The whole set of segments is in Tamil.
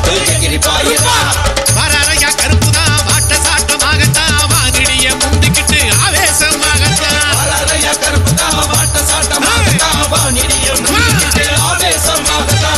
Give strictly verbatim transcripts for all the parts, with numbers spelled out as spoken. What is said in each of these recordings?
பாட்டு எகிரி பாயுதா வராரையா கருப்புதா வாட்ட சாட்டமாகத்தா வானிடிய முந்திக்கிட்டு ஆவேசமாகத்தா வராரையா கருப்புதா வாட்ட சாட்டமாகத்தா வானிடிய முந்திக்கிட்டு ஆவேசமாகத்தா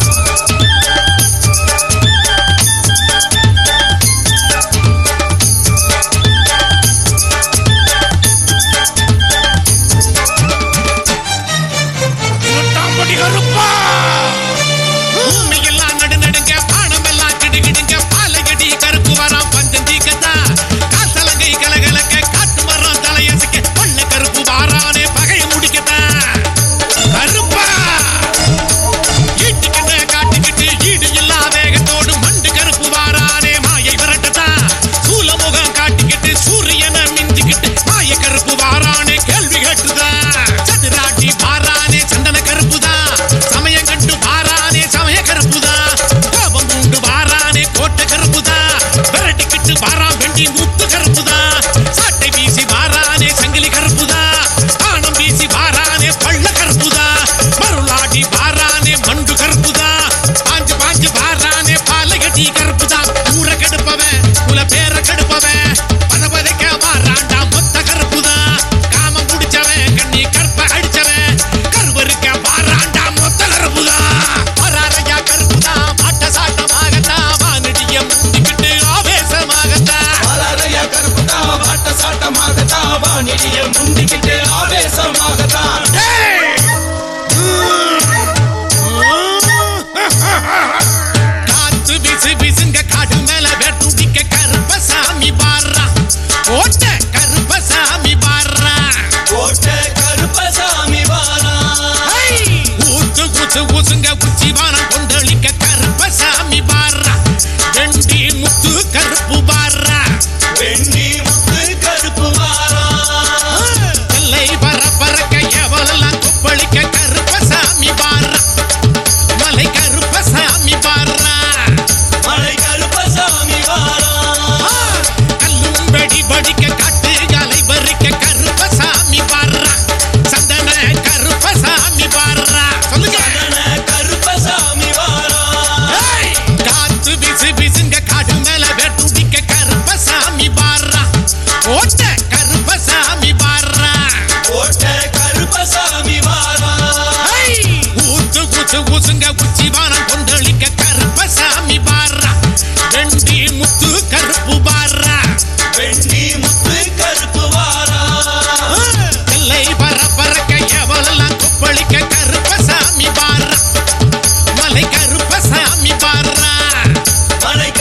கருப்பா பூமியெல்லாம் நடு நடுங்க பானம் எல்லாம் கிடுகிடுங்க பாலகடி கருப்பு வரம் பஞ்சம் தீக்கத்தா காத்தலங்கை கலகலக்க காட்டு மரம் தலையசுக்க கொள்ள கருப்பு வாரானே பகைய முடிக்கத்தா கருப்பா ஈட்டுக்கிட்ட காட்டுக்கிட்டு ஈடு இல்லா வேகத்தோடு மண்டு கருப்பு வாரானே மாயை விரட்டத்தா சூலமுகம் காட்டிக்கிட்டு சூரியனை மிஞ்சிக்கிட்டு மாய கருப்பு வாரானே கேள்வி கேட்டுதா சதுராட்டி வாரானே சந்தன கருப்புதா சமயம் கண்டு வாரானே சமய கருப்புதா கோபம் உண்டு வாரானே கோட்டை கருப்புதா விரட்டிக்கிட்டு வாரான் வெண்டி முத்து கருப்புதா சாட்டை வீசி வாரானே சங்கிலி கருப்புதா பானம் வீசி வாரானே பள்ள கருப்புதா மருளாடி வாரானே மண்டு கருப்புதா பாஞ்சு பாஞ்சு வாரானே பாலகட்டி கருப்புதா ஊர கெடுப்பவன் குல பேர கெடுப்பவன் பதபதைக்க வாராண்டா மொத்த கருப்புதா காமம் குடிச்சவன் கண்ணி கற்ப அடிச்சவன் கருவருக்க வாராண்டா மொத்த கருப்புதா வராரையா கருப்புதா வாட்ட சாட்டமாகத்தா வானடிய முந்திக்கிட்டு ஆவேசமாகத்தா வராரையா கருப்புதா வாட்ட சாட்டமாகத்தா வானிடிய முந்திக்கிட்டு ஆவேசமாகத்தா காத்து பிசு பிசுங்க காடு மேல வேட்டுடிக்க கருப்பசாமி பாடுறா ஓட்ட கருப்பசாமி பாடுறா கோட்டை கருப்பசாமி வாரா ஊத்து ஊத்து ஊசுங்க உச்சிவானம் கொண்டளிக்க கருப்பசாமி பாடுறா வெண்டி முத்து கருப்பு பாடுறா வெண்ணி முத்து கருப்பு வாரா எல்லை பர பறக்க எவளெல்லாம் கொப்பளிக்க கருப்பசாமி பாடுறா மலை கருப்பசாமி பாடுறா மலை கருப்பசாமி வாரா கல்லும் வெடி படிக்க காட்டு அலை பறிக்க கருப்பசாமி பாடுறா சந்தன கருப்பசாமி பாடுறா சொல்லுங்க சந்தன கருப்பசாமி வாரா ஏய்! காத்து பிசு பிசுங்க காடு மேல வேட்டுடிக்க கருப்பசாமி பாடுறா ஓட்ட கருப்பசாமி பாடுறா கோட்டை கருப்பசாமி வாரா ஏய்! ஊத்து ஊத்து ஊசுங்க உச்சிவானம் கொண்டளிக்க கருப்பசாமி பாடுறா வெண்டி முத்து கருப்பு பாடுறா வெண்ணி முத்து கருப்பு வாரா எல்லை பர பறக்க எவளெல்லாம் கொப்பளிக்க கருப்பசாமி பாடுறா மலை கருப்பசாமி பாடுறா மலை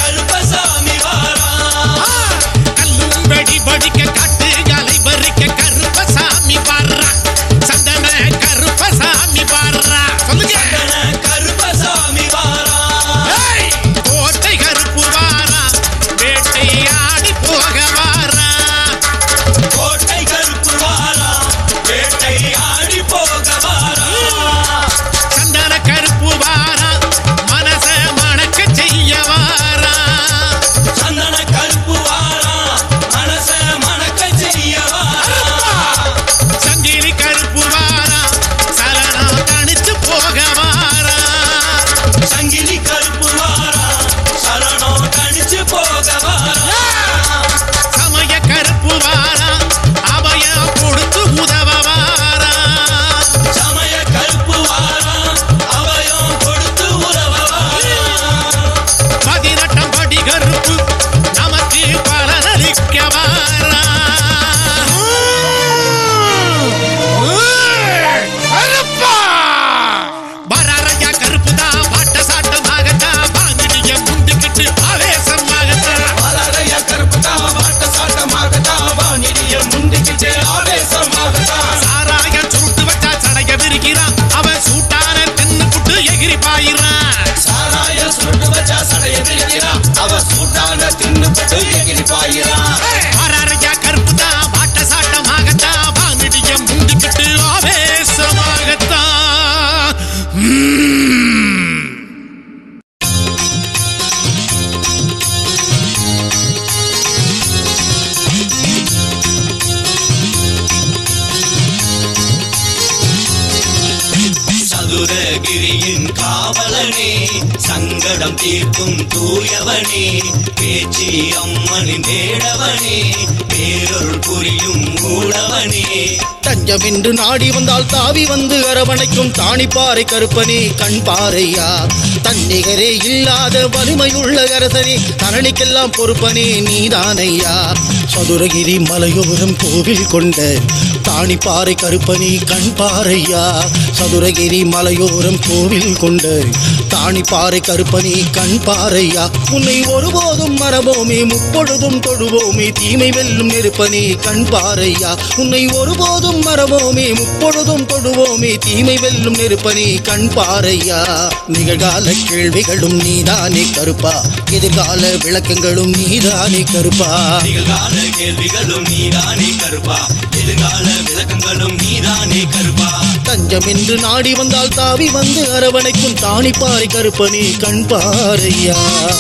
சங்கடம் தீர்க்கும் தூயவனே பேச்சி அம்மனின் வேடவனே பேரொருள் புரியும் மூடவனே தஞ்சமென்று நாடி வந்தால் தாவி வந்து அரவணைக்கும் தாணிப்பாறை கருப்பனே கண் பாறையா தன்னிகரே இல்லாத வலிமையுள்ள அரசனே தரணிக்கெல்லாம் பொறுப்பனே நீதானையா சதுரகிரி மலையோரம் கோவில் கொண்ட தாணிப்பாறை கருப்பனே கண் பாறையா சதுரகிரி மலையோரம் கோவில் கொண்ட தாணிப்பாறை கருப்பனே கண் பாறையா உன்னை ஒருபோதும் மறவோமே முப்பொழுதும் தொடுவோமே தீமை வெல்லும் நெருப்பனே கண் பாறையா உன்னை ஒருபோதும் மறவோமே முப்பொழுதும் தொடுவோமே தீமை வெல்லும் நெருப்பனே கண் பாறையா நிகழ்கால கேள்விகளும் நீதானே கருப்பா எதிர்கால விளக்கங்களும் நீதானே கருப்பா நிகழ்கால கேள்விகளும் நீதானே கருப்பா எதிர்கால விளக்கங்களும் நீதானே கருப்பா தஞ்சம் என்று நாடி வந்தால் தாவி வந்து அரவணைக்கும் தாணிப்பாறை கருப்பனே கண் பாறையா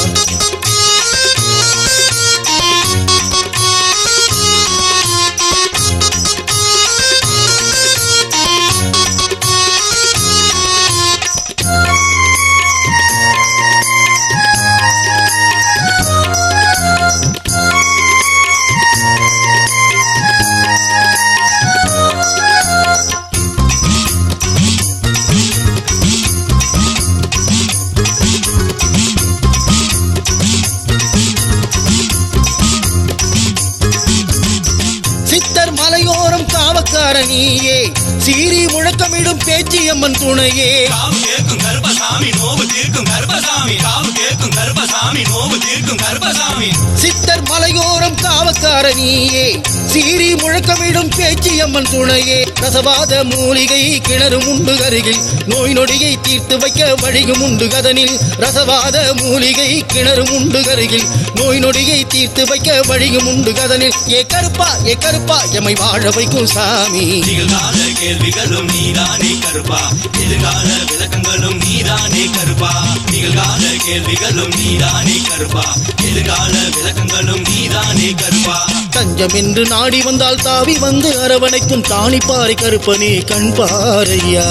நீயே சீரி முழக்கமிடும் பேச்சியம்மன் துணையே காவு கேட்கும் கருப்பசாமி நோவு தீர்க்கும் கருப்பசாமி காவு கேட்கும் கருப்பசாமி நோவு தீர்க்கும் கருப்பசாமி சித்தர் மலையோரம் காவக்கார நீயே சீரி முழக்கமிடும் பேச்சியம்மன் துணையே ரசவாத மூலிகை கிணறு உண்டு அருகில் நோய் நொடியை தீர்த்து வைக்க வழியும் உண்டு கதனில் ரசவாத மூலிகை கிணறு உண்டு அருகில் நோய் நொடியை தீர்த்து வைக்க வழியும் உண்டு கதனில் ஏ கருப்பா ஏ கருப்பா எமை வாழ வைக்கும் சாமி நிகழ்கால கேள்விகளும் நீதானே கருப்பா எதிர்கால விளக்கங்களும் நீதானே கருப்பா நிகழ்கால கேள்விகளும் நீதானே கருப்பா எதிர்கால விளக்கங்களும் நீதானே கருப்பா தஞ்சம் என்று நாடி வந்தால் தாவி வந்து அரவணைக்கும் தாணிப்பாறை கருப்பனே கண் பாறையா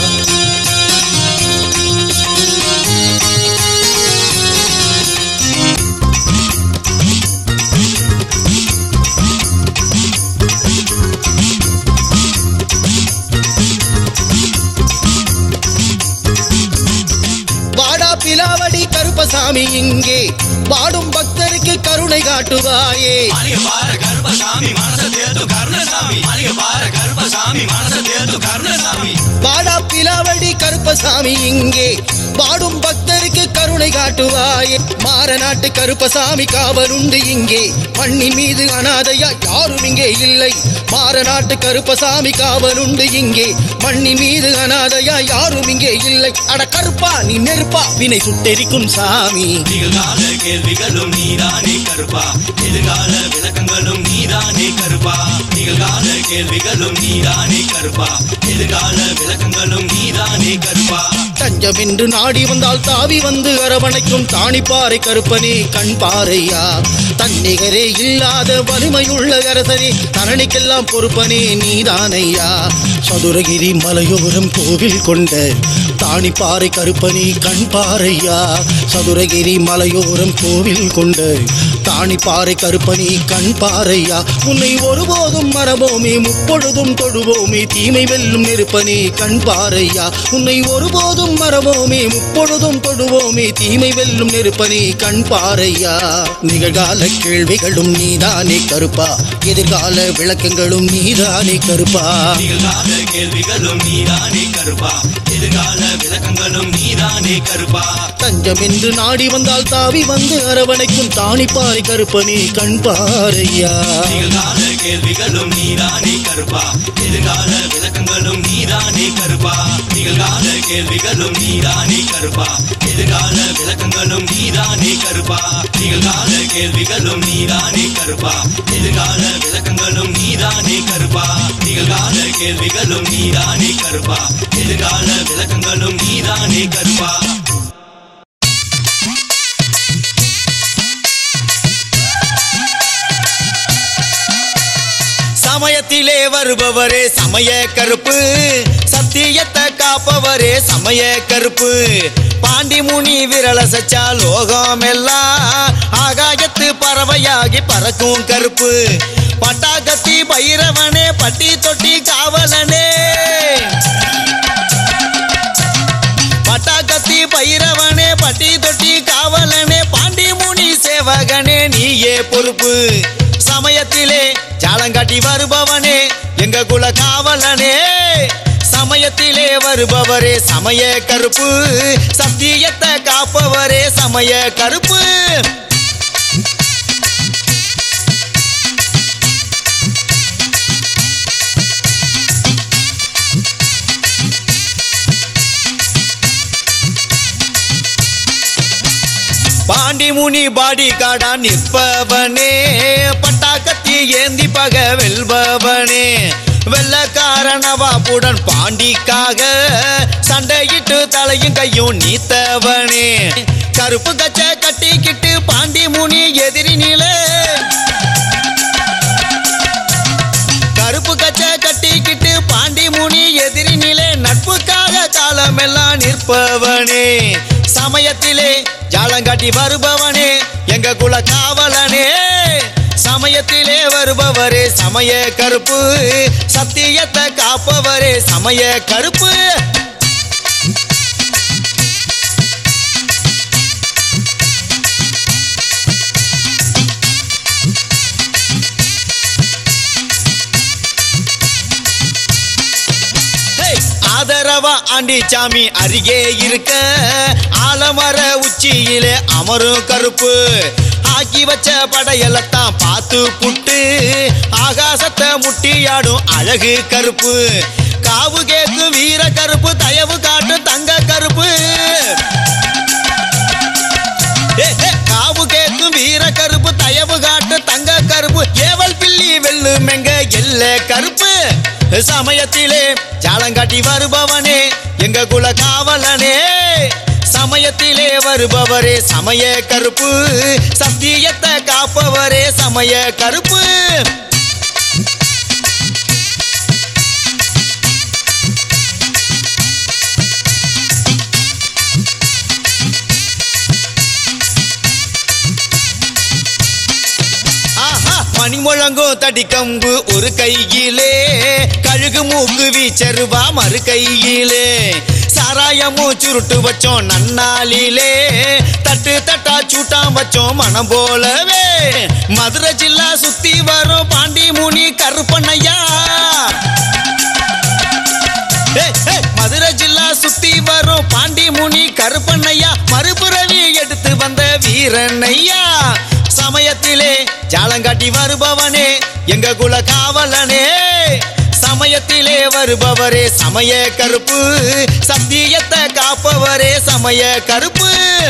பிலாவடி கருப்பசாமி இங்கே பாடும் பக்தருக்கு கருணை காட்டுவாயே பார கருப்பசாமி மனச தேர்த்து கருணசாமி பார கருப்பசாமி மனச தேர்த்து கருணசாமி பாடா பிலாவடி கருப்பசாமி இங்கே பாடும் பக்தருக்கு கருணை காட்டுவாயே மாற நாட்டு கருப்பசாமி காவலுண்டு இங்கே மண்ணின் மீது அனாதையா யாரும் இங்கே இல்லை மாற நாட்டு கருப்பசாமி காவலுண்டு இங்கே மண்ணின் மீது அனாதையா யாரும் இங்கே இல்லை அட கருப்பா நீ நெருப்பா வினை சுட்டெரிக்கும் சாமி நிகழ்கால கேள்விகளும் நீதானே கருப்பா எதிர்கால விளக்கங்களும் நீதானே கருப்பா நிகழ்கால கேள்விகளும் நீதானே கருப்பா எதிர்கால விளக்கங்களும் நீதானே கருப்பா தஞ்சம் என்று நாடி வந்தால் தாவி வந்து அரவணைக்கும் தாணிப்பாறை கருப்பனே கண் பாறையா தன்னிகரே இல்லாத வலிமையுள்ள அரசனே தரணிக்கெல்லாம் பொறுப்பனே நீதானையா சதுரகிரி மலையோரம் கோவில் கொண்ட தாணிப்பாறை கருப்பனே கண் பாறையா சதுரகிரி மலையோரம் கோவில் கொண்ட தாணிப்பாறை கருப்பனே கண் பாறையா உன்னை ஒருபோதும் மறவோமே முப்பொழுதும் தொடுவோமே தீமை வெல்லும் நெருப்பனே கண் பாறையா உன்னை ஒருபோதும் மறவோமே முப்பொழுதும் தொடுவோமே தீமை வெல்லும் நெருப்பனே கண் பாறையா நிகழ்கால கேள்விகளும் நீதானே கருப்பா எதிர்கால விளக்கங்களும் நீதானே கருப்பா நிகழ்கால கேள்விகளும் நீதானே கருப்பா எதிர்கால விளக்கங்களும் நீதானே கருப்பா தஞ்சம் என்று நாடி வந்தால் தாவி வந்து அரவணைக்கும் தாணிப்பாறை கருப்பனே கண் பாறையா நிகழ்கால கேள்விகளும் நீதானே கருப்பா எதிர்கால விளக்கங்களும் நீதானே கருப்பா நிகழ்கால கேள்விகளும் நீதானே கருப்பா எதிர்கால விளக்கங்களும் நீதானே கருப்பா நிகழ்கால கேள்விகளும் நீதானே கருப்பா எதிர்கால விளக்கங்களும் நீதானே கருப்பா நிகழ்கால கேள்விகளும் நீதானே கருப்பா எதிர்கால விளக்கங்களும் நீதானே கருப்பா சமயத்திலே வருபவரே சமய கருப்பு சத்தியத்தை காப்பவரே சமய கருப்பு பாண்டி முனி விரல சச்சா லோகம் எல்லாம் ஆகாயத்து பறவையாகி பறக்கும் கருப்பு பட்டாக்கத்தி பைரவனே பட்டி தொட்டி காவலனே பட்டாக்கத்தி பைரவனே பட்டி தொட்டி காவலனே பாண்டி முனி சேவகனே நீயே பொறுப்பு சமயத்திலே ஜாலங்காட்டி வருபவனே எங்க குல காவலனே சமயத்திலே வருபவரே சமய கருப்பு சத்தியத்தை காப்பவரே சமய கருப்பு பாண்டி முனி பாடி காடா நிற்பவனே பட்டாக்கத்தி ஏந்தி பக வெல்பவனே வெள்ளக்காரனவாப்புடன் பாண்டிக்காக சண்டையிட்டு தலையும் கையும் நீத்தவனே கருப்பு கச்ச கட்டிக்கிட்டு பாண்டி முனி எதிரி நில கருப்பு கச்ச கட்டிக்கிட்டு பாண்டி முனி எதிரி நிலை நட்புக்காக காலமெல்லாம் நிற்பவனே சமயத்திலே ஜாலங்காட்டி வருபவனே எங்க குல காவலனே சமயத்திலே வருபவரே சமய கருப்பு சத்தியத்தை காப்பவரே சமய கருப்பு ஆதரவா ஆண்டிச்சாமி அருகே இருக்க ஆலமர உச்சியிலே அமரும் கருப்பு ஆக்கி வச்ச படையெல்லாம் பார்த்து புட்டு ஆகாசத்தை முட்டியாடும் அழகு கருப்பு காவு கேக்கு வீர கருப்பு தயவு காட்டு தங்க கருப்பு காவு கேக்கு வீர கருப்பு தயவு காட்டு தங்க கருப்பு ஏவல் பில்லி வெல்லும் எங்க எல்ல கருப்பு சமயத்திலே ஜாலங்காட்டி வருபவனே எங்க குல காவலனே சமயத்திலே வருபவரே சமய கருப்பு சத்தியத்தை காப்பவரே சமய கருப்பு மணி முழங்கும் தடி கம்பு ஒரு கையிலே கழுகு மூக்கு வீச்சருவா மறு கையிலே சாராயமும் சுருட்டு வச்சோம் நன்னாளிலே தட்டு தட்டா சூட்டாம் வச்சோம் மனம் போலவே மதுரை ஜில்லா சுத்தி வரும் பாண்டி முனி கருப்பண்ணையா மதுரை ஜில்லா சுத்தி வரும் பாண்டி முனி கருப்பண்ணையா மறுபுறவி எடுத்து வந்த வீரண்ணையா சமயத்திலே ஜாலங்காட்டி வருபவனே எங்க குல காவலனே சமயத்திலே வருபவரே சமய கருப்பு சத்தியத்தை காப்பவரே சமய கருப்பு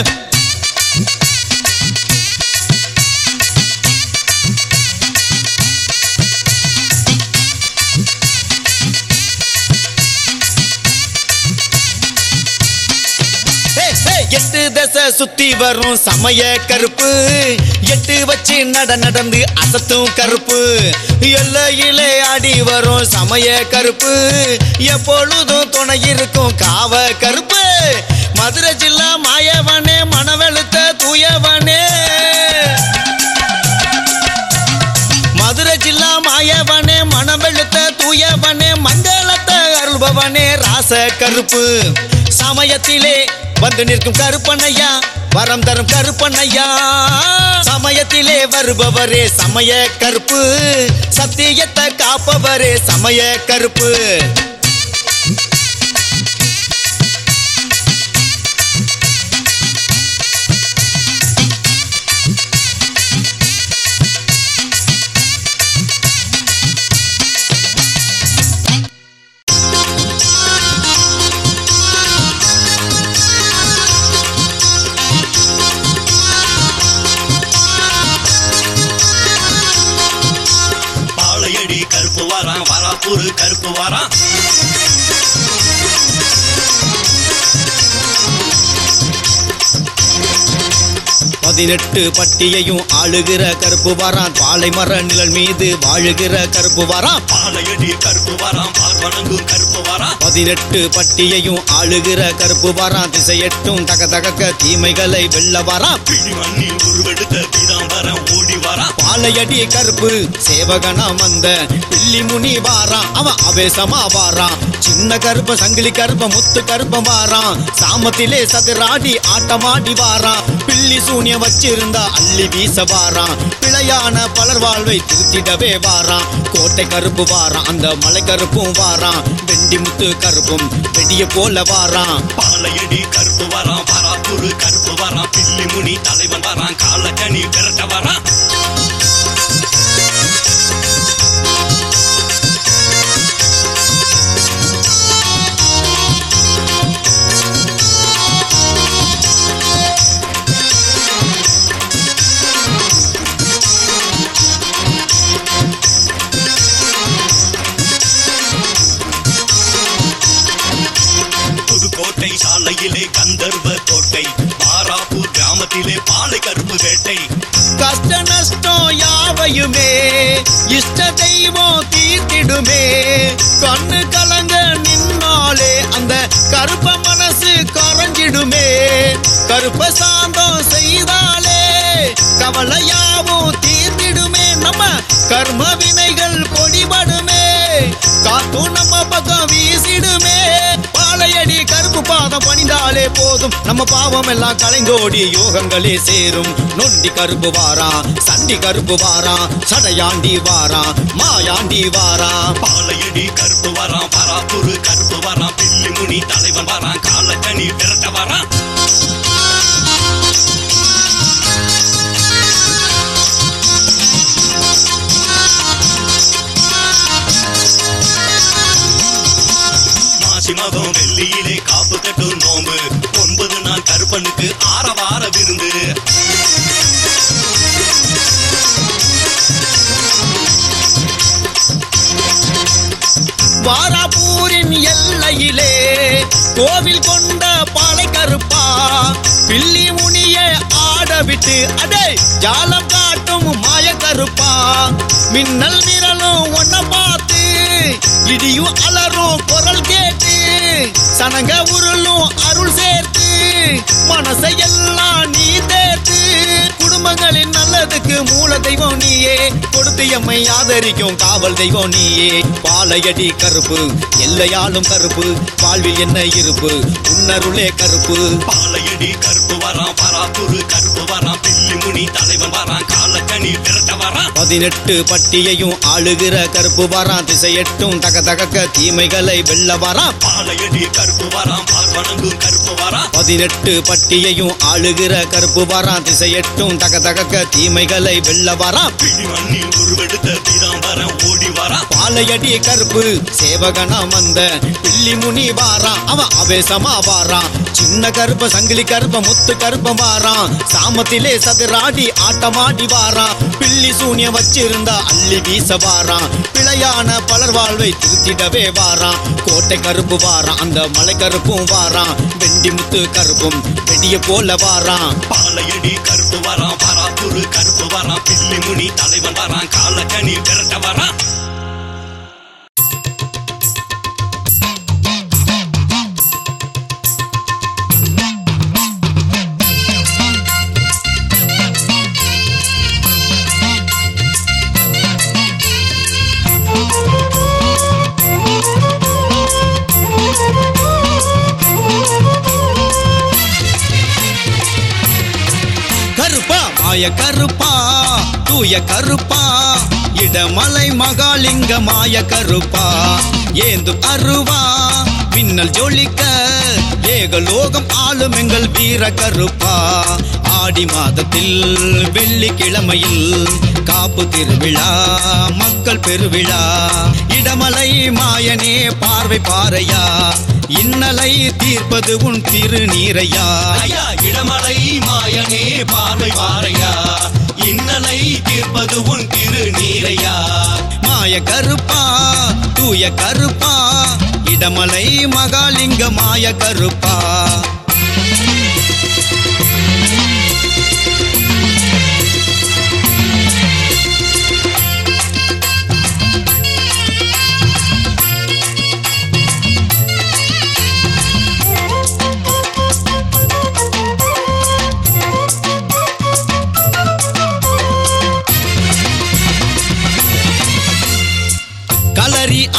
எட்டு தசை சுத்தி வரும் சமய கருப்பு எட்டு வச்சு நட நடந்து அசத்தும் கருப்பு எல்லையிலே ஆடி வரும் சமய கருப்பு எப்பொழுதும் துணை இருக்கும் காவ கருப்பு மதுரை ஜில்லா மாயவனே மனவெழுத்த தூயவனே மதுரை ஜில்லா மாயவனே மனவெழுத்த தூயவனே மங்களத்தை அருள்பவனே ராச கருப்பு சமயத்திலே வந்து நிற்கும் கருப்பண்ணையா வரம் தரும் கருப்பண்ணையா சமயத்திலே வருபவரே சமய கருப்பு சத்தியத்தை காப்பவரே சமய கருப்பு கருப்பு வாரான் வராப்பூர் கருப்பு வாரான் பதினெட்டு பட்டியையும் ஆளுகிற கருப்பு வாரான் பாலை மர நிழல் மீது வாழுகிற கருப்பு வாரான் பாலையடி கருப்பு வாரான் பார்வணங்கும் கருப்பு வாரான் பதினெட்டு பட்டியையும் ஆளுகிற கருப்பு வாரான் திசையெட்டும் தக தகக்க தீமைகளை வெல்ல வாரான் பிடி மண்ணி உருவெடுத்த பீதாம்பரம் ஓடி வாரான் பாலையடி கருப்பு சேவகனா வந்த பில்லி முனி வாரான் அவன் அவேசமா வாரான் சின்ன கருப்ப சங்கிலி கருப்ப முத்து கருப்ப வாரான் சாமத்திலே சதுராடி ஆட்டமாடி வாரான் பில்லி சூனிய வச்சிருந்தா அள்ளி வீச வாரான் பிழையான பலர் வாழ்வை திருத்திடவே வாரான் கோட்டை கருப்பு வாரான் அந்த மலை கருப்பும் வாரான் வெண்டி முத்து கருப்பும் வெடிய போல வாரான் பாலையடி கருப்பு வாரான் பராத்தூர் கருப்பு வாரான் பில்லி முனி தலைவன் வாரான் காலக்கனி விரட்ட வாரான் சாலையிலே கந்தர்வ கோட்டை மாராப்பூர் கிராமத்திலே பாலை கருப்பு வேட்டை கஷ்ட நஷ்டம் யாவையுமே இஷ்ட தெய்வம் தீர்த்திடுமே கண்ணு கலங்க நின்னாலே அந்த கருப்ப மனசு கரைஞ்சிடுமே கருப்ப சாந்தம் செய்தாலே கவலையாவும் தீர்த்திடுமே நம்ம கர்ம வினைகள் பொடிபடுமே காத்தும் நம்ம பக்கம் வீசிடுமே பாலையடி கருப்பு பாதம் பணிந்தாலே போதும் நம்ம பாவம் எல்லாம் கலைந்தோடி யோகங்களே சேரும் நொண்டி கருப்பு வாரா சண்டி கருப்பு வாரா சடையாண்டி வாரா மாயாண்டி வாரா பாலையடி கருப்பு வாரான் பராத்தூர் கருப்பு வாரான் பில்லி முனி தலைவன் வாரான் காலக்கனி விரட்ட வாரான் மகம் வெள்ளியிலே காப்பு கட்டும் நோம்பு ஒன்பது நாள் கருப்பனுக்கு ஆரவார விருந்து வாராப்பூரின் எல்லையிலே கோவில் கொண்ட பாலை கருப்பா பில்லி முனிய ஆட விட்டு அடே ஜாலம் காட்டும் மாய கருப்பா மின்னல் நிரலும் ஒன்ன பார்த்து இடியும் அலரும் குரல் கேட்டு சனங்க உருளும் அருள் சேர்த்து மனசை எல்லாம் நீ தேர்த்து குடும்பங்களின் நல்லதுக்கு மூல தெய்வம் நீயே கொடுத்து எம்மை ஆதரிக்கும் காவல் தெய்வம் நீயே பாலையடி கருப்பு எல்லையாலும் கருப்பு வாழ்வில் என்ன இருப்பு உன்னருளே கருப்பு பாலையடி கருப்பு வாரான் பராத்தூர் கருப்பு வாரான் பில்லி முனி தலைவன் வாரான் காலக்கனி விரட்ட வாரான் பதினெட்டு பட்டியையும் ஆளுகிற கருப்பு வாரான் திசையெட்டும் தக தகக்க தீமைகளை வெல்ல வாரான் பாலையடி கருப்பு வாரான் பார்வணங்கும் கருப்பு வாரான் பதினெட்டு பட்டியையும் ஆளுகிற கருப்பு வாரான் திசையெட்டும் தக தகக்க தீமைகளை வெல்ல வாரான் பிடி மண்ணி உருவெடுத்த பீதாம்பரம் ஓடி வாரான் பாலையடி கருப்பு சேவகனா வந்த பில்லி முனி வாரான் அவன் அவேசமா வாரான் சின்ன கருப்ப சங்கிலி கருப்ப முத்து கருப்ப வாரான் சாமத்திலே சதுராடி ஆட்டமாடி வாரான் பில்லி சூனிய வச்சிருந்தா அள்ளி வீச வாரான் பிழையான பலர் வாழ்வை திருத்திடவே வாரான் கோட்டை கருப்பு வாரான் அந்த மலை கருப்பும் வாரான் வெண்டி முத்து கருப்பும் வெடிய போல வாரான் பாலையடி கருப்பு வாரான் பராத்தூர் கருப்பு வாரான் பில்லி முனி தலைவன் வாரான் காலக்கனி விரட்ட வாரான் மாய கருப்பா தூய கருப்பா இடமலை மகாலிங்க மாய கருப்பா ஏந்து அருவா மின்னல் ஜொலிக்க ஏகலோகம் ஆளும் எங்கள் வீர கருப்பா ஆடி மாதத்தில் வெள்ளிக்கிழமையில் காப்பு திருவிழா மக்கள் பெருவிழா இடமலை மாயனே பார்வை பாறையா இன்னலை தீர்ப்பது உன் திருநீரையா ஐயா இடமலை மாயனே பார்வை பாறையா இன்னலை தீர்ப்பது உன் திருநீரையா மாய கருப்பா தூய கருப்பா இடமலை மகாலிங்க மாய கருப்பா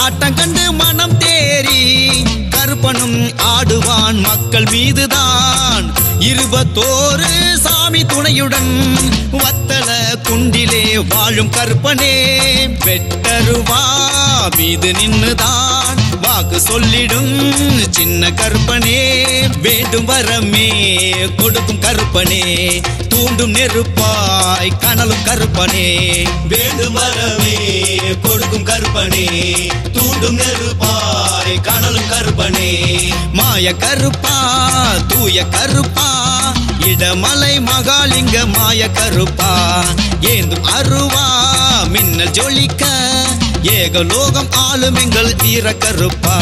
ஆட்டம் கண்டு மனம் தேறி கருப்பனும் ஆடுவான் மக்கள் மீதுதான். இருபத்தோரு சாமி துணையுடன் வத்தல குண்டிலே வாழும் கருப்பனே வெட்டருவா மீது நின்னுதான் வாக்கு சொல்லிடும் சின்ன கருப்பனே. வேண்டும் வரமே கொடுக்கும் கருப்பனே தூண்டும் நெருப்பாய் கனலும் கருப்பனே. வேண்டும் வரமே கொடுக்கும் கருப்பனே தூண்டும் நெருப்பாய் கனலும் கருப்பனே. மாய கருப்பா தூய கருப்பா இடமலை மகாலிங்க மாய கருப்பா ஏந்தும் அருவா மின்னல் ஜொலிக்க ஏகலோகம் ஆளும் எங்கள் வீர கருப்பா.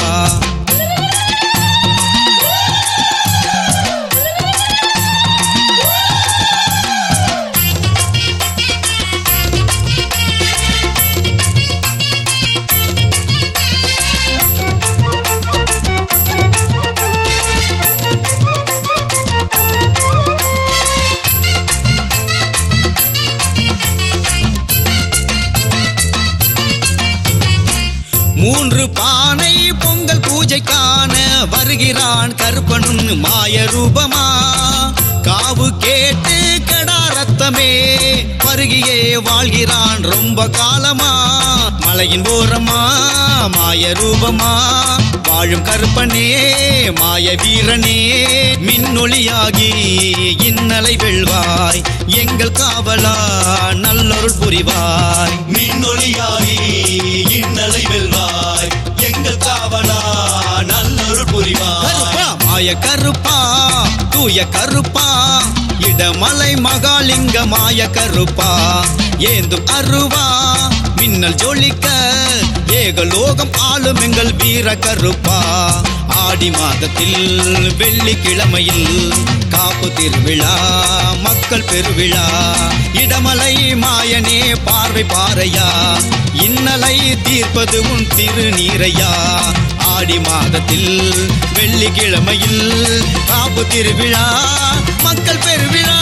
மூன்று பானை பொங்கல் பூஜை காண வருகிறான் கருப்பனும் மாய ரூபமா. காவு கேட்டு கடா ரத்தமே பருகியே வாழ்கிறான் ரொம்ப காலமா. மலையின் ஓரமா மாய ரூபமா வாழும் கருப்பனே மாய வீரனே. மின்னொளியாகி இன்னலை வெல்வாய் எங்கள் காவலா நல்லொருள் புரிவாய். மின்னொளியாகி இன்னலை வெல்வாய் எங்கள் காவலா நல்லொருள் புரிவாய். கருப்பா மாய கருப்பா தூய கருப்பா இடமலை மகாலிங்க மாய கருப்பா ஏந்தும் அருவா மின்னல் ஜொலிக்க ஏகலோகம் ஆளும் எங்கள் வீர கருப்பா. ஆடி மாதத்தில் வெள்ளிக்கிழமையில் காப்பு திருவிழா மக்கள் பெருவிழா. இடமலை மாயனே பார்வை பாறையா இன்னலை தீர்ப்பது உன் திருநீரையா. ஆடி மாதத்தில் வெள்ளிக்கிழமையில் காப்பு திருவிழா மக்கள் பெருவிழா.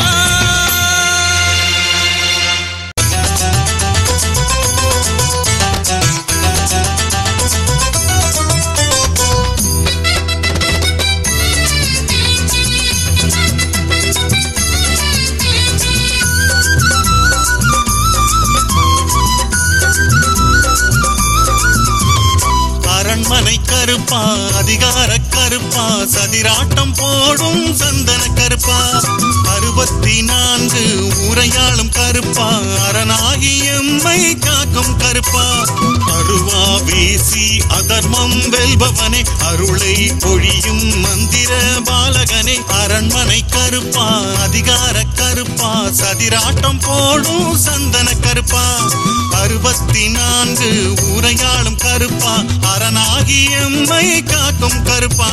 அரண்மனை கருப்பா அதிகார கருப்பா சதிராட்டம் போடும் சந்தன கருப்பா. அறுபத்தி நான்கு ஊரையாளும் கருப்பா அரணாகி எம்மை காக்கும் கருப்பா. அருவா வீசி அதர்மம் வெல்பவனே அருளை பொழியும் மந்திர பாலகனே. அரண்மனை கருப்பா அதிகார கருப்பா சதிராட்டம் போடும் சந்தன கருப்பா. அறுபத்தி நான்கு ஊரையாளும் கருப்பா அரணாகி எம்மை காக்கும் கருப்பா.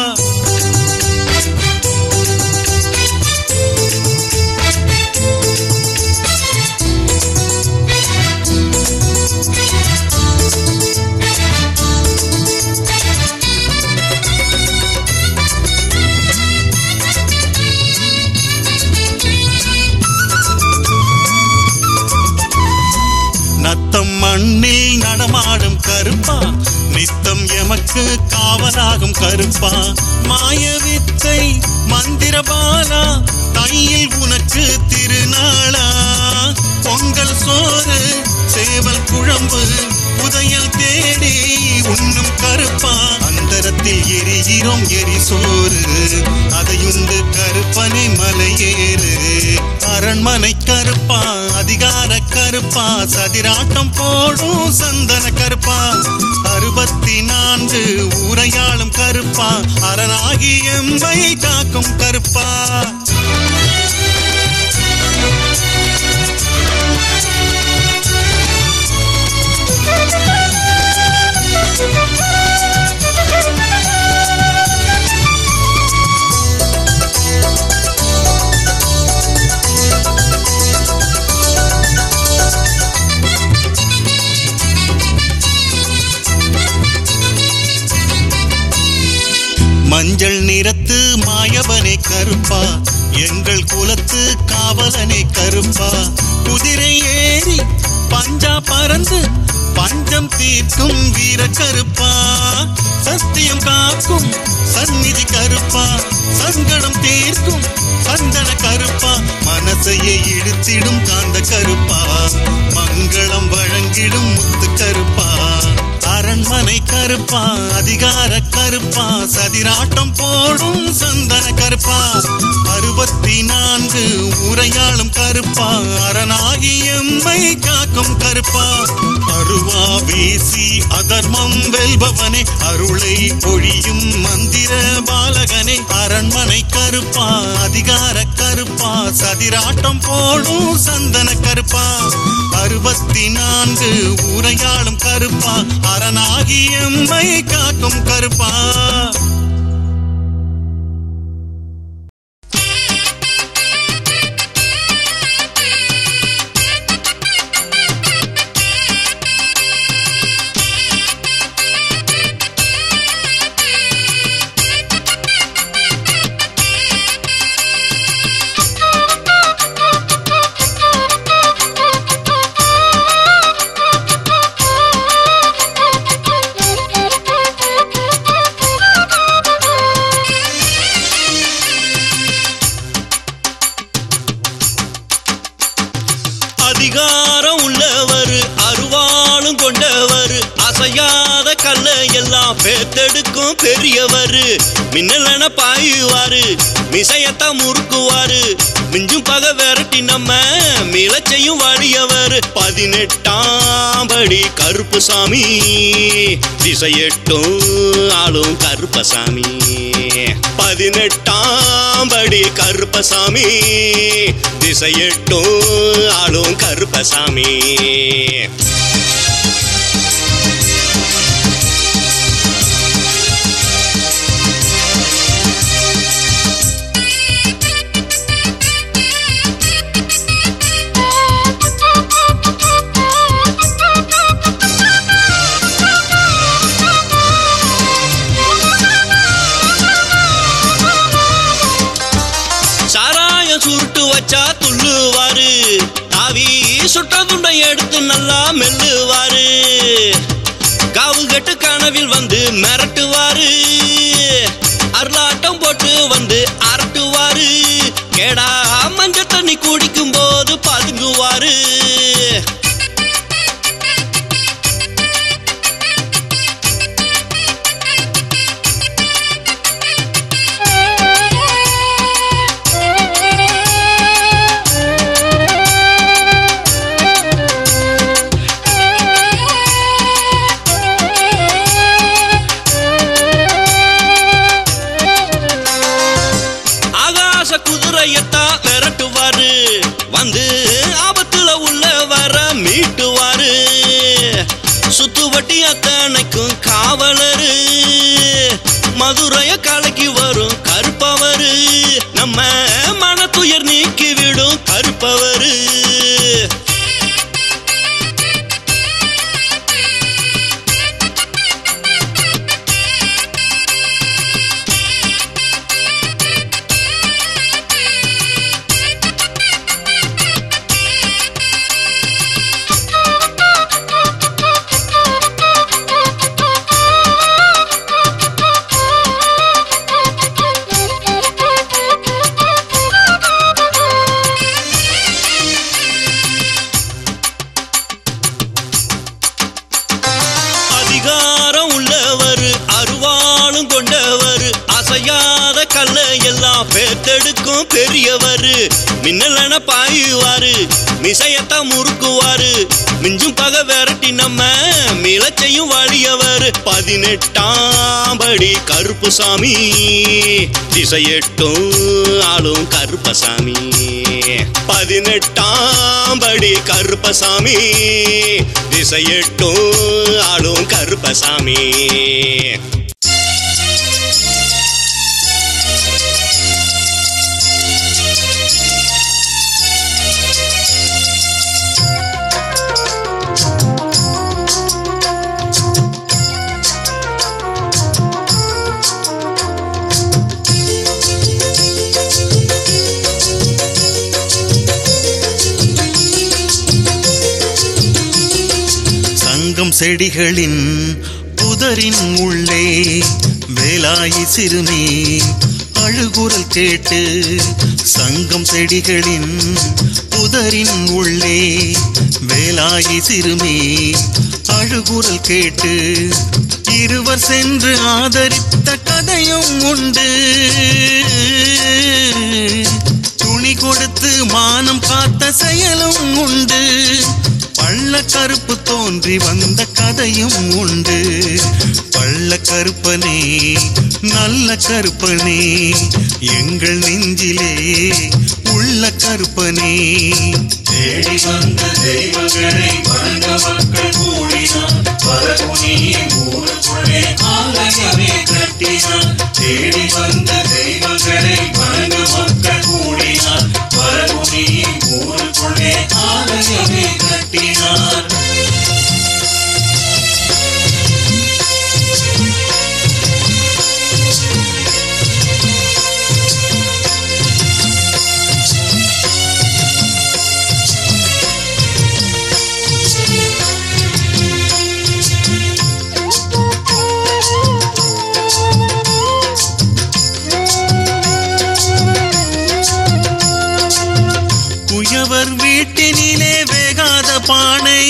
நத்தம் மண்ணில் நடமாடும் கருப்பா நித்தம் எமக்கு காவலாகும் கருப்பா. மாய வித்தை மந்திர பாலா கையில் உனக்கு திருநாளா. பொங்கல் சோறு சேவல் குழம்பு உதயல் தேடி உண்ணும் கருப்பா. அந்தரத்தில் எரிகிறோம் எரி சோறு அதையுண்டு கருப்பனை மலையேறு. அரண்மனை கருப்பா அதிகார கருப்பா சதிராட்டம் போடும் சந்தன கருப்பா. அறுபத்தி நான்கு ஊரையாளும் கருப்பா அரணாகி எம்மை காக்கும் கருப்பா. மஞ்சள் நிறத்து மாயவனே கருப்பா எங்கள் குலத்து காவலனே கருப்பா. குதிரை ஏறி பஞ்சா பறந்து பஞ்சம் தீர்க்கும் வீர கருப்பா, சத்தியம் காக்கும் சந்நிதி கருப்பா, சங்கடம் தீர்க்கும் சந்தன கருப்பா, மனசையை இழுத்திடும் காந்த கருப்பா, மங்களம் வழங்கிடும் முத்து கருப்பா, அரண்மனை கருப்பா, அதிகார கருப்பா, சதிராட்டம் போடும் சந்தன கருப்பா, அறுபத்தி நான்கு உரையாளும் கருப்பா, அரணாகி எம்மை காக்கும் கருப்பா, அருவா வீசி அதர்மம் வெல்பவனே, அருளை பொழியும் மந்திர பாலகனே, அரண்மனை கருப்பா, அதிகார கருப்பா, சதிராட்டம் போடும் சந்தன கருப்பா, அறுபத்தி நான்கு உரையாளும் கருப்பா, அரணாகி எம்மை காக்கும் கருப்பா. அதிகாரம் உள்ளவர், அருவாளும் கொண்டவர், அசையாத கல்லை எல்லாம் பேத்தெடுக்கும் பெரியவர், மின்னலன பாயுவாரு, மிசையத்த முறுக்குவாரு, மிஞ்சும் பக விரட்டி நம்ம மிளச்சையும் வாடியவர், பதினெட்டாம் படி கருப்புசாமி, திசையெட்டும் ஆளும் கருப்பசாமி, பதினெட்டாம் படி கருப்பசாமி, திசையெட்டும் ஆளும் கருப்பசாமி. சுருட்டு வச்சா துள்ளுவாரு, தாவி சுட்ட துண்டை எடுத்து நல்லா மெல்லுவாரு, காவு கட்டு கனவில் வந்து மிரட்டுவாரு, அருளாட்டம் போட்டு வந்து அரட்டுவாரு, கேடா மஞ்சள் தண்ணி குடிக்கும் போது பதுங்குவாரு, விரட்டுவாரு, வந்து ஆபத்துல உள்ள வர மீட்டுவாரு, சுத்துவட்டி அத்தனைக்கும் காவலரு, மதுரைய கலக்கி வரும் கருப்பவரு, நம்ம மன துயர் நீக்கி விடும் கருப்பவரு. எல்லாம் பேத்தெடுக்கும் பெரியவர், மின்னலன பாயுவாரு, மிசையத்த முறுக்குவாரு, மிஞ்சும் பக விரட்டி நம்ம மிளச்சையும் வாடியவர், பதினெட்டாம் படி கருப்புசாமி, திசையெட்டும் ஆளும் கருப்பசாமி, பதினெட்டாம் படி கருப்பசாமி, திசையெட்டும் ஆளும் கருப்பசாமி. சங்கம் செடிகளின் புதரின் உள்ளே வேலாயி சிறுமி அழுகுரல் கேட்டு சங்கம் செடிகளின் புதரின் உள்ளே வேலாயி சிறுமி அழுகுரல் கேட்டு இருவர் சென்று ஆதரித்த கதையும் உண்டு. துணி கொடுத்து மானம் காத்த செயலும் உண்டு. பள்ள கருப்பு தோன்றி வந்த கதையும் உண்டு. பள்ள கருப்பனே நல்ல கருப்பனே எங்கள் நெஞ்சிலே உள்ள கருப்பனே. தேடி வந்த தெய்வங்களை வணங்க மக்கள் கூடினார். வரகுனியே ஊருக்குள்ளே ஆலயமே கட்டினார். தேடி வந்த தெய்வங்களை வணங்க மக்கள் கூடினார். வரகுனியே ஊருக்குள்ளே ஆலயமே கட்டினார். குயவர் வீட்டினிலே வேகாத பானை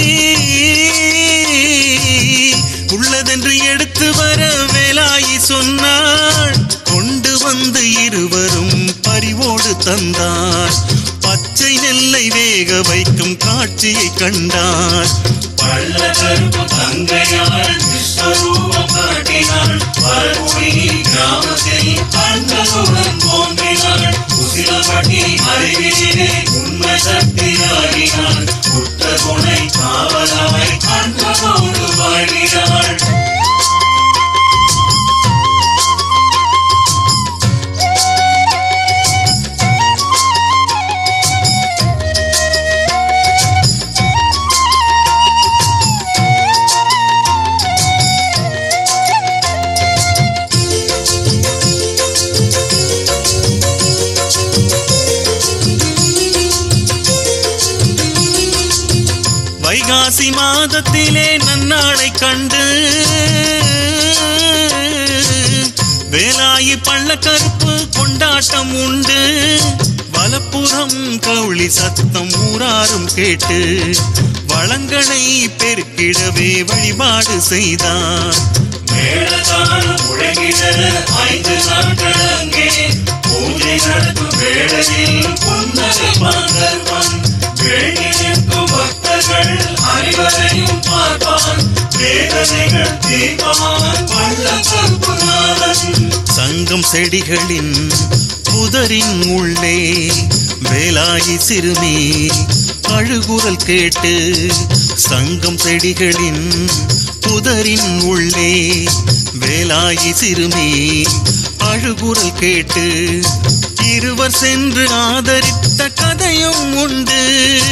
உள்ளதென்று எடுத்து வர வேலாயி சொன்னாள். கொண்டு வந்து இருவரும் பரிவோடு தந்தார். பச்சை நெல்லை வேக வைக்கும் காட்சியை கண்டார். பள்ள கருப்பு தங்கையாள் விஸ்வரூபம் காட்டினாள். வரகுனி கிராமத்தில் கண்களுடன் தோன்றினாள். குசிலப்பட்டி அறிவிலே உண்மை சக்தியாகினாள். புத்த துணை காவலாய் கண்களோடு வாழ்கிறாள். வைகாசி மாதத்திலே நன்னாளை கண்டு வேலாயி பள்ள கருப்பு கொண்டாட்டம் உண்டு. வலப்புறம் கவுளி சத்தம் ஊராரும் கேட்டு வளங்களை பெருக்கிடவே வழிபாடு செய்தார். மேளதானம் முழங்கிட ஐந்து நாட்கள் அங்கே பூஜை நடத்தும் வேளையில் புன்னகை மாந்தர்வன் வேண்டி நிற்கும் பக்தர்கள் அனைவரையும் பார்ப்பான். வேதனைகள் தீர்ப்பான் பள்ள கருப்புநாதன். சங்கம் செடிகளின் புதரின் உள்ளே வேலாயி சிறுமி அழுகுரல் கேட்டு சங்கம் செடிகளின் புதரின் உள்ளே வேலாயி சிறுமி அழுகுரல் கேட்டு இருவர் சென்று ஆதரித்த கதையும் உண்டு.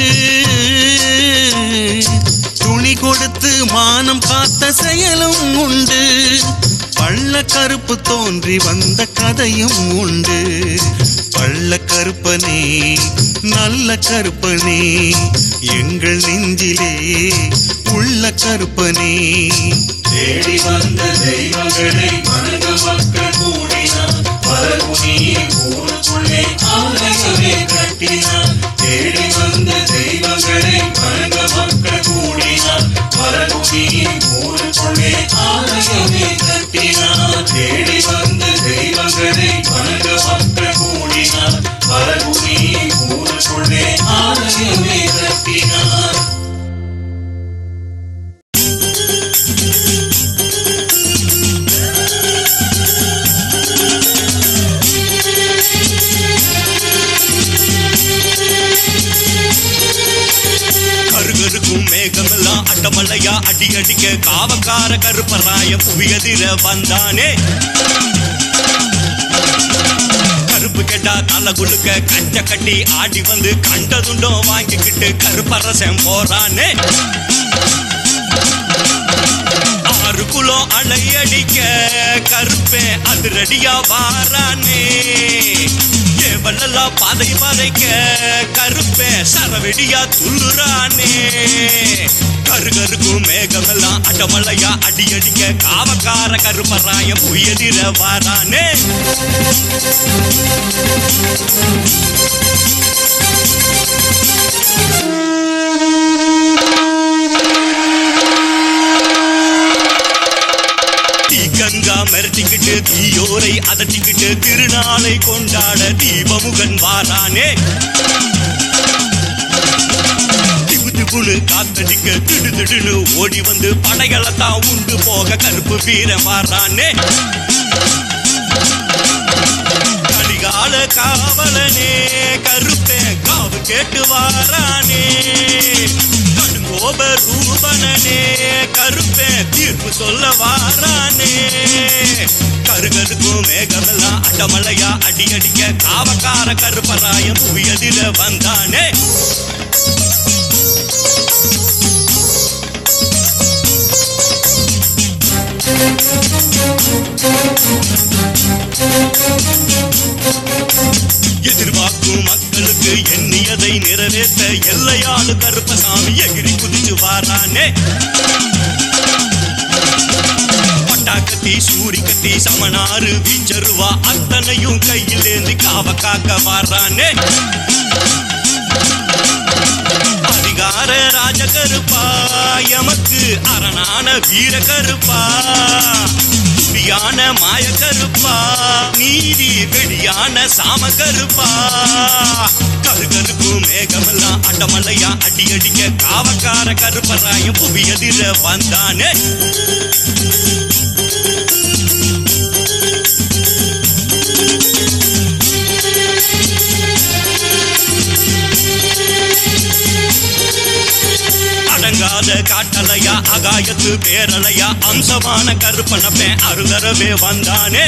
துணி கொடுத்து மானம் காத்த செயலும் உண்டு. பள்ள கருப்பு தோன்றி வந்த கதையும் உண்டு. பள்ள கருப்பனே நல்ல கருப்பனே எங்கள் நெஞ்சிலே உள்ள கருப்பனே. தேடி வந்த தெய்வங்களை வணங்க மக்கள் கூடினார். வரகுனியே ஊருக்குள்ளே ஆலயமே கட்டினார். தேடி வந்த தெய்வங்களை வணங்க மக்கள் கூடினார். வரகுனியே ஊருக்குள்ளே ஆலயமே கட்டினார். தேடி வந்த தெய்வங்களை வணங்க மக்கள் கூடினார். வரகுனியே ஊருக்குள்ளே ஆலயமே கட்டினார். மேகமெல்லாம் அட்டமலையா அடி அடிக்க காவக்கார கருப்பராய புவியதிர வந்தானே. கருப்பு கேட்டா தலை குலுக்க கஞ்ச கட்டி ஆடி வந்து கண்டதுண்டோ வாங்கிக்கிட்டு கருப்பரசம் போறானே. ஆறு குலோ அலையடிக்க கருப்பே அதிரடியா வாரானே. வள்ளலா பாதை மறைக்க கருப்பே சர சரவெடியா துள்ளுறானே கருகருக்கும் மேகமெல்லாம் அடமலையா அடி அடிக்க காவக்கார கருப்பராயம் உயதிர வாரானே கங்கா மிரட்டிக்கிட்டு தீயோரை அதட்டிக்கிட்டு திருநாளை கொண்டாட தீபமுகன் வாரானே திபு திபுனு காத்தடிக்க திடு திடுன்னு ஓடி வந்து படைகளை தான் உண்டு போக கருப்பு வீரன் வாரானே கலிகால காவலனே கருப்பே காவு கேட்டு வாரானே கோப ரூபனே கருப்பே தீர்ப்பு சொல்ல வாரானே கருகருக்கும் மேகமெல்லாம் அடமலையா அடி அடிக்க காவக்கார கருப்பராயம் உயதில வந்தானே எதிர்பார்க்கும் மக்களுக்கு எண்ணியதை நிறைவேற்ற எல்லையாளு கருப்பசாமி எகிரி குதிச்சு வாரானே பட்டாக்கத்தி சூரி கட்டி சமனாறு வீச்சருவா அத்தனையும் கையில் ஏந்தி காவ காக்க வாரானே அதிகார ராஜ கருப்பா எமக்கு அரணான வீர கருப்பா துடியான மாய கருப்பா நீதி வெடியான சாம கருப்பா கருகருக்கும் மேகமெல்லாம் அடமலையா அடி அடிக்க காவக்கார கருப்பராயம் புவியதிர வந்தானே அடங்காத காட்டலையா அகாயத்து பேரலையா அம்சமான கருப்பனப்பே அருதரவே வந்தானே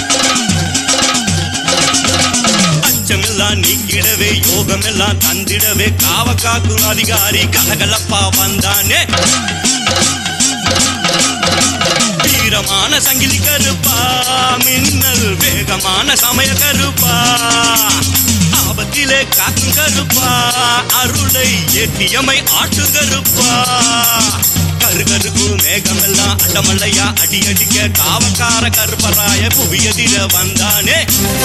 அச்சமெல்லாம் நீக்கிடவே யோகமெல்லாம் தந்திடவே காவ காக்கும் அதிகாரி கலகலப்பா வந்தானே வீரமான சங்கிலி கருப்பா மின்னல் வேகமான சமய கருப்பா ஆபத்திலே காக்கும் கருப்பா அருளை ஏற்றியமை ஆட்டு கருப்பா கருகருக்கு மேகமெல்லாம் அடமலையா அடி அடிக்க காவக்கார கருப்பராய புவியதிர வந்தானே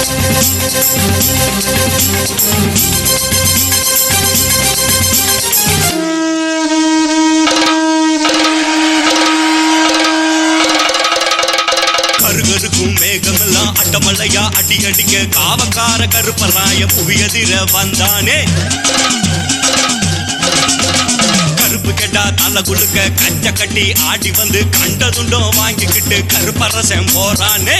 கருகருக்கும் மேகமெல்லாம் அடமலையா அடி அடிக்க காவக்கார கருப்பராய புவியதிர வந்தானே கருப்பு கெட்டா தலை குழுக்க கஞ்ச கட்டி ஆடி வந்து கண்டதுண்டோ வாங்கிக்கிட்டு கருப்பரசம் போறானே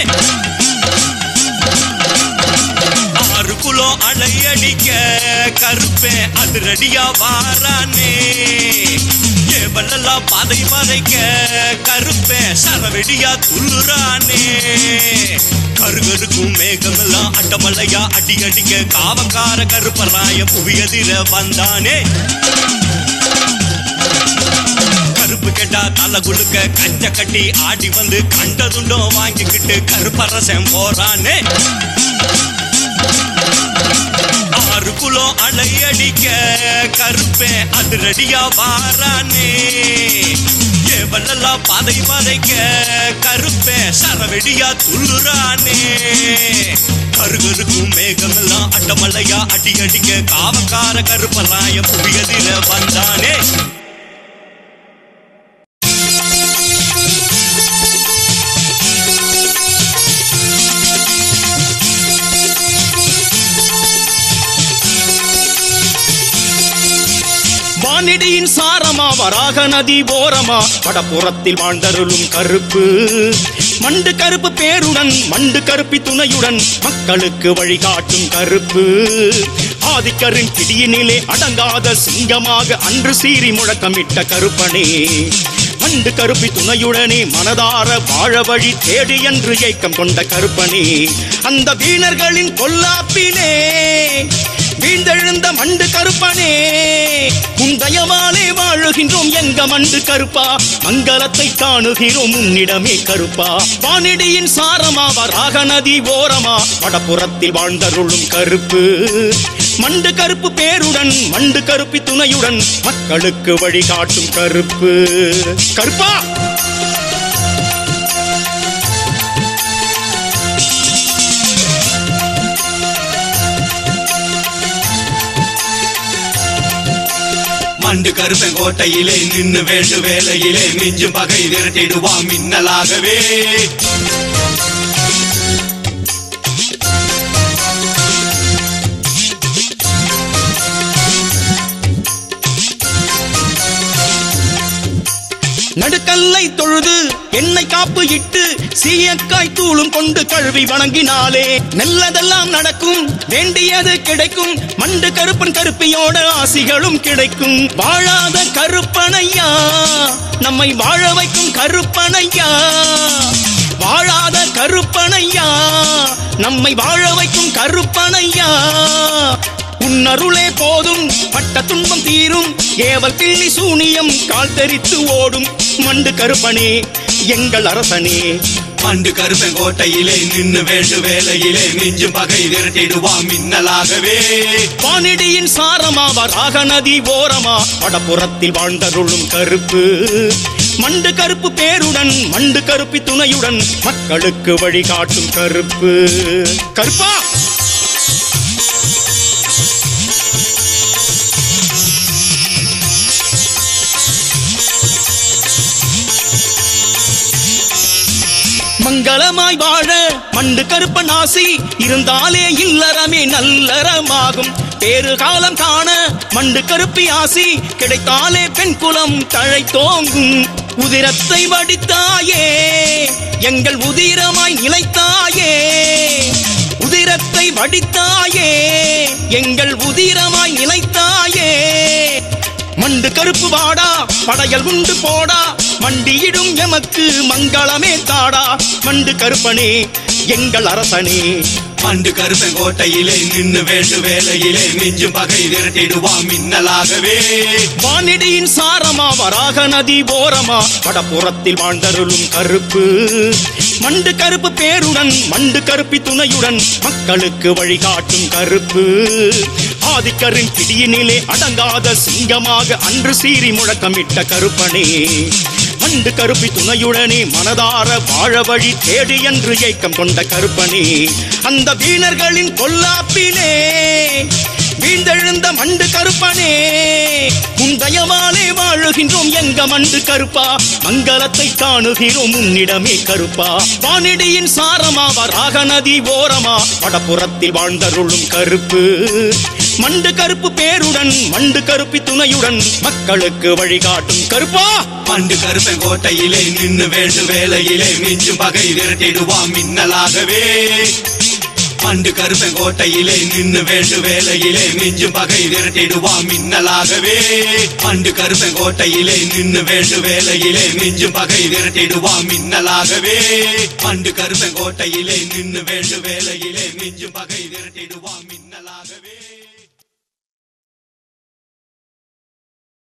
ஆறு குலோ அலையடிக்க கருப்பே அதிரடியா வாரானே ஏவலெல்லாம் பாதை மறைக்க கருப்பே சரவெடியா துள்ளுறானே கருகருக்கும் மேகமெல்லாம் அடமலையா அடி அடிக்க காவக்கார கருப்பராய புவியதிர வந்தானே கருப்பு கெட்டா தலை குழுக்க கஞ்ச கட்டி ஆடி வந்து கண்டதுண்டோ வாங்கிக்கிட்டு கருப்பரசம் போறானே ஆறு குலோ அலையடிக்க கருப்பே அதிரடியா வாரானே ஏவலெல்லாம் பாதை மறைக்க கருப்பே சரவெடியா துள்ளுறானே கருகருக்கும் மேகமெல்லாம் அடமலையா அடி அடிக்க காவக்கார கருப்பராய புவியதில வந்தானே வானிடியின் சாரமா வராக நதி ஓரமா வடப்புறத்தில் வாழ்ந்தருளும் கருப்பு மண்டு கருப்பு பேருடன் மண்டு கருப்பி துணையுடன் மக்களுக்கு வழிகாட்டும் கருப்பு ஆதிக்கரின் பிடியினிலே அடங்காத சிங்கமாக அன்று சீறி முழக்கமிட்ட கருப்பனே மண்டு கருப்பி துணையுடனே மனதார வாழ வழி தேடி என்று ஏக்கம் கொண்ட கருப்பனே அந்த வீணர்களின் கொல்லாப்பினே வீழ்ந்தெழுந்த மண்டு கருப்பனே உன் தயவாலே வாழ வாழுகின்றோம் எங்க மண்டு கருப்பா மங்களத்தை காணுகிறோம் உன்னிடமே கருப்பா வானிடியின் சாரமா வராக நதி ஓரமா வடபுறத்தில் வாழ்ந்தருளும் கருப்பு மண்டு கருப்பு பேருடன் மண்டு கருப்பி துணையுடன் மக்களுக்கு வழிகாட்டும் கருப்பு கருப்பா மண்டு கருப்பன் கோட்டையிலே நின்னு வேண்டு வேலையிலே மிஞ்சும் பகை விரட்டிடுவான் மின்னலாகவே நடுக்கல்லை தொழுது எண்ணெய் காப்பு இட்டு சீயக்காய் தூளும் கொண்டு கழுவி வணங்கினாலே நல்லதெல்லாம் நடக்கும் வேண்டியது கிடைக்கும் மண்டு கருப்பன் கருப்பியோட ஆசிகளும் கிடைக்கும் வாழாத கருப்பனையா நம்மை வாழ வைக்கும் கருப்பனையா வாழாத கருப்பனையா நம்மை வாழ வைக்கும் கருப்பனையா உன்னருளே போதும் பட்ட துன்பம் தீரும் ஏவல் கிள்ளி சூனியம் கால் தெரித்து ஓடும் மண்டு கருப்பனே எங்கள் அரசனே மண்டு கருப்பன் கோட்டையிலே நின்னு வேண்டு வேலையிலே மிஞ்சும் பகை விரட்டிடுவான் மின்னலாகவே வானிடியின் சாரமா வராக நதி ஓரமா வடபுறத்தில் வாழ்ந்தருளும் கருப்பு மண்டு கருப்பு பேருடன் மண்டு கருப்பி துணையுடன் மக்களுக்கு வழிகாட்டும் கருப்பு கருப்பா மங்களமாய் வாழ மண்டு கருப்பன் ஆசி இருந்தாலே இல்லறமே நல்லறமாகும் பேரு காலம் காண மண்டு கருப்பி ஆசி கிடைத்தாலே பெண் குலம் தழைத்தோங்கும் உதிரத்தை வடித்தாயே எங்கள் உதிரமாய் நிலைத்தாயே உதிரத்தை வடித்தாயே எங்கள் உதிரமாய் நிலைத்தாயே மண்டு கருப்பு வாடா படையல் உண்டு போடா மண்டியிடும் எமக்கு மங்களமே தாடா மண்டு கருப்பனே எங்கள் அரசனே மண்டு கருப்பன் கோட்டையிலே நின்னு வேண்டு வேலையிலே மிஞ்சும் பகை விரட்டிடுவான் மின்னலாகவே வானிடியின் சாரமா வராக நதி ஓரமா வடபுறத்தில் வாழ்ந்தருளும் கருப்பு மண்டு கருப்பு பேருடன் மண்டு கருப்பி துணையுடன் மக்களுக்கு வழிகாட்டும் கருப்பு ஆதிக்கரின் பிடியினிலே அடங்காத சிங்கமாக அன்று சீறி முழக்கமிட்ட கருப்பனே மண்டு கருப்பி துணையுடனே மனதார வாழ வழி தேடு என்று ஏக்கம் கொண்ட கருப்பனே அந்த வீணர்களின் கொல்லாப்பிலே வீழ்ந்தெழுந்த மண்டு கருப்பனே உன் தயவாலே வாழுகின்றோம் எங்க மண்டு கருப்பா மங்களத்தை காணுகிறோம் உன்னிடமே கருப்பா வானிடியின் சாரமா வராக நதி ஓரமா வடபுறத்தில் வாழ்ந்தருளும் கருப்பு மண்டு கருப்பு பேருடன் மண்டு கருப்பி துணையுடன் மக்களுக்கு வழிகாட்டும் கருப்பா மண்டு கருப்பன் கோட்டையிலே நின்னு வேண்டு வேலையிலே மிஞ்சும் பகை விரட்டிடுவான் மின்னலாகவே மண்டு கருப்பன் கோட்டையிலே நின்னு வேண்டு வேலையிலே மிஞ்சும் பகை விரட்டிடுவான் மின்னலாகவே மண்டு கருப்பன் கோட்டையிலே நின்னு வேண்டு வேலையிலே மிஞ்சும் பகை விரட்டிடுவான் மின்னலாகவே மண்டு கருப்பன் கோட்டையிலே நின்னு வேண்டு வேலையிலே மிஞ்சும் பகை விரட்டிடுவான் மின்னலாகவே